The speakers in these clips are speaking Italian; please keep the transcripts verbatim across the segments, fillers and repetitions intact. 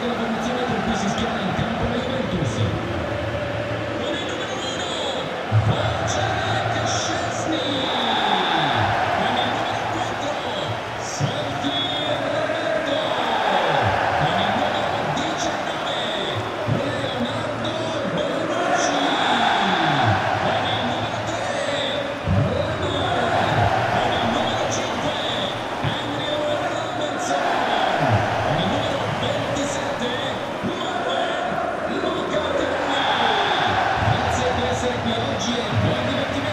la formazione con cui si schiera in campo la Juventus. Con il numero uno, Wojciech Szczęsny. Con il numero quattro, Sergio Roberto. Con il numero diciannove, Leonardo Bonucci. Con il numero tre, Roma. Con il numero cinque, Andrea Robertson. Con il numero ventisette, Manuel Locatelli. Grazie per essere qui oggi e buon divertimento.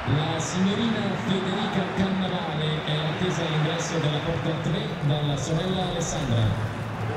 La signorina Federica Cannavale è attesa all'ingresso della porta tre dalla sorella Alessandra.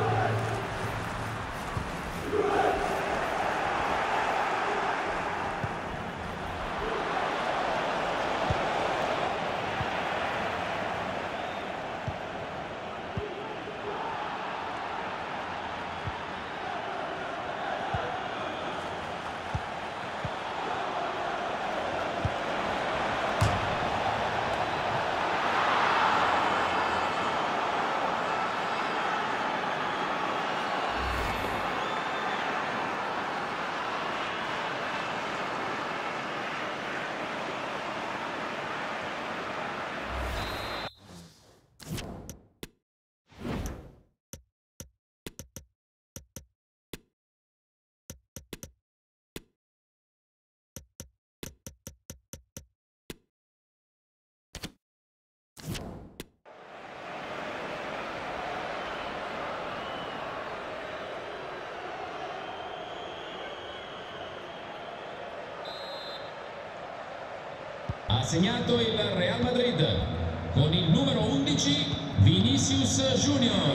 Ha segnato il Real Madrid con il numero undici Vinicius Junior.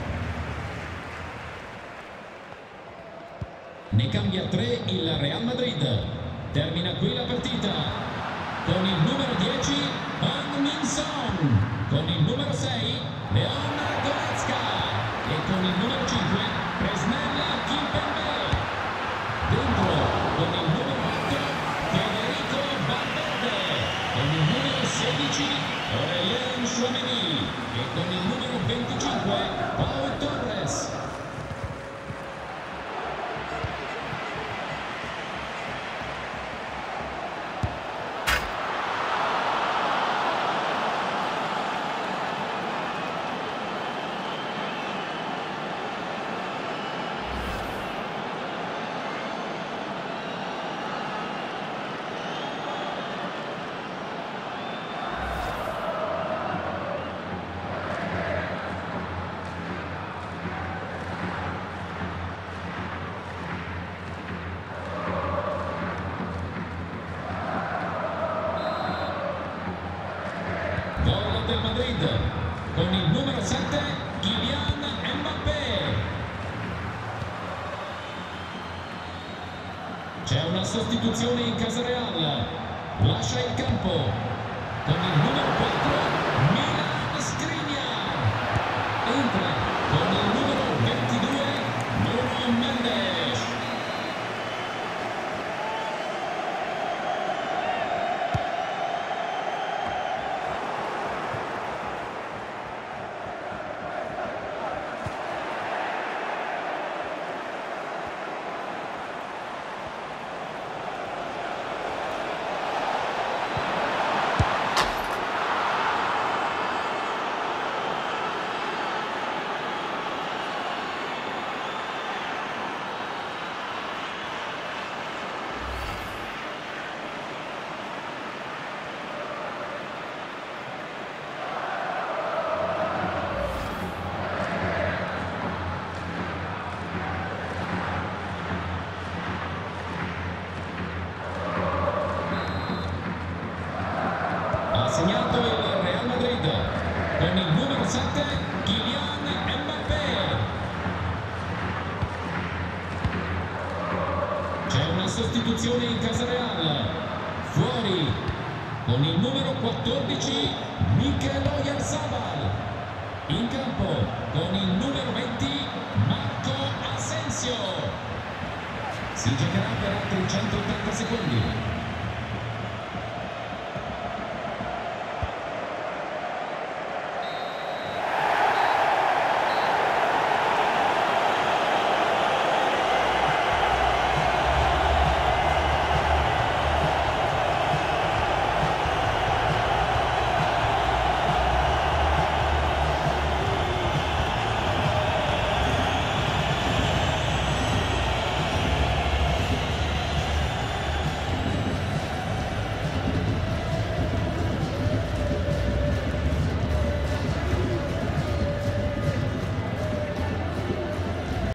Ne cambia tre il Real Madrid. Termina qui la partita con il numero dieci Heung-min Son, con il numero sei Leon Goretzka e con il numero cinque Presnel Kimpembe. Dentro con il numero otto Federico Valverde, con il numero sedici Aurélien Tchouaméni e con il numero venticinque Pau Torres. Gol del Madrid con il numero sette Kylian Mbappé. C'è una sostituzione in casa Real, lascia il campo con il numero quattro Milan Skriniar, entra con il numero ventidue Nuno Mendes. Ha segnato il Real Madrid con il numero sette Kylian Mbappé. C'è una sostituzione in casa Real, fuori con il numero quattordici Mikel Oyarzabal, in campo con il numero venti Marco Asensio. Si giocherà per altri centottanta secondi.